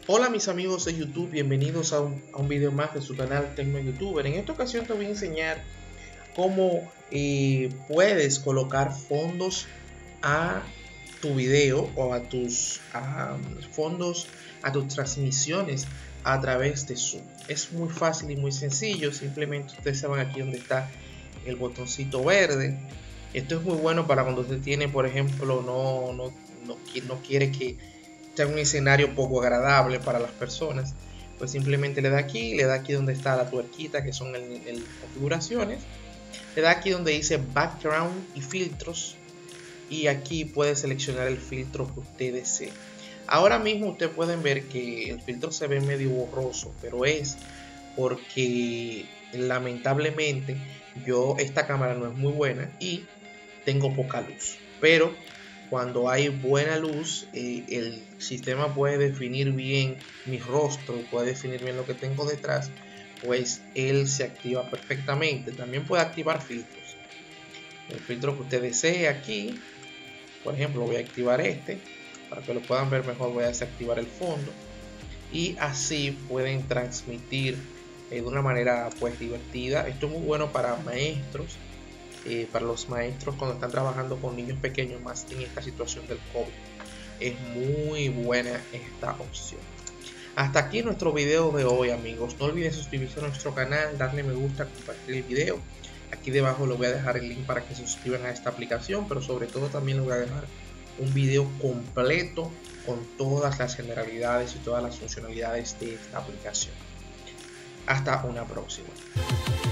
Hola mis amigos de YouTube, bienvenidos a un video más de su canal Tecno Youtuber. En esta ocasión te voy a enseñar cómo puedes colocar fondos a tu video o a tus fondos a tus transmisiones a través de Zoom. Es muy fácil y muy sencillo. Simplemente ustedes se van aquí donde está el botoncito verde. Esto es muy bueno para cuando usted tiene, por ejemplo, no quiere que sea un escenario poco agradable para las personas. Pues simplemente le da aquí donde está la tuerquita, que son el configuraciones. Le da aquí donde dice background y filtros, y aquí puede seleccionar el filtro que usted desee. Ahora mismo ustedes pueden ver que el filtro se ve medio borroso, pero es porque lamentablemente esta cámara no es muy buena y tengo poca luz, pero cuando hay buena luz, el sistema puede definir bien mi rostro, puede definir bien lo que tengo detrás, pues él se activa perfectamente. También puede activar filtros, el filtro que usted desee. Aquí por ejemplo voy a activar este para que lo puedan ver mejor. Voy a desactivar el fondo y así pueden transmitir de una manera pues divertida. Esto es muy bueno para maestros, para los maestros cuando están trabajando con niños pequeños, más en esta situación del COVID. Es muy buena esta opción. Hasta aquí nuestro video de hoy, amigos. No olviden suscribirse a nuestro canal, darle me gusta, compartir el video. Aquí debajo les voy a dejar el link para que se suscriban a esta aplicación, pero sobre todo también les voy a dejar un video completo con todas las generalidades y todas las funcionalidades de esta aplicación. Hasta una próxima.